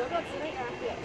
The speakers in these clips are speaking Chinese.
个之类的。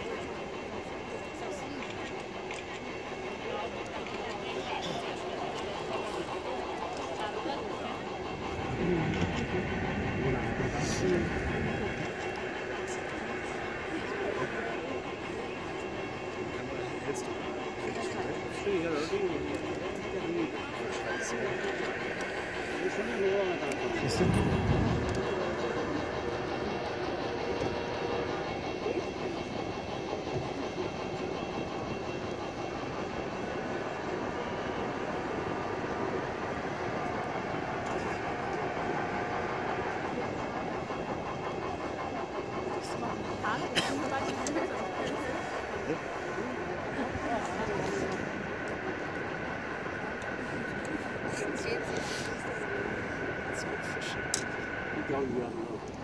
钓鱼啊！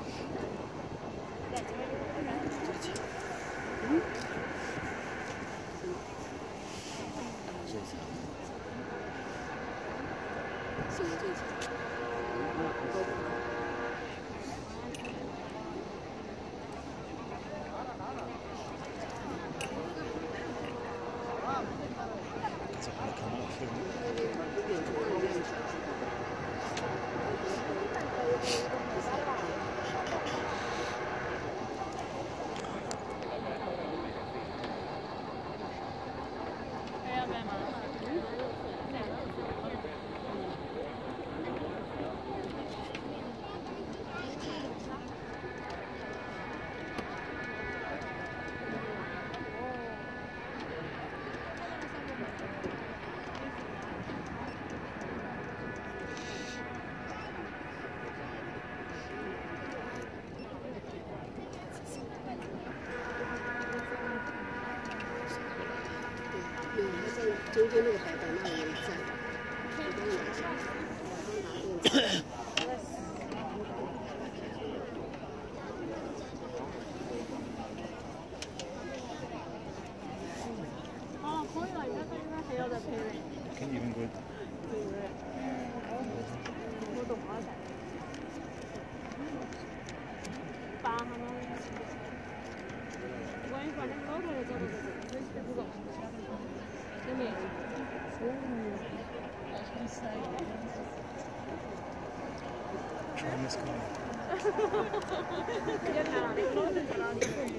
什么最强？中间那个白板那里有一站，我帮你拿下，我帮拿电。 哦，可以啦，而家都應該起我隻屁嚟。 Can you even go? 我同我一齊。扮係咪？關於反正高頭就走到這個，這個。这边， Tram is coming. 直接看哪里，高头在哪里。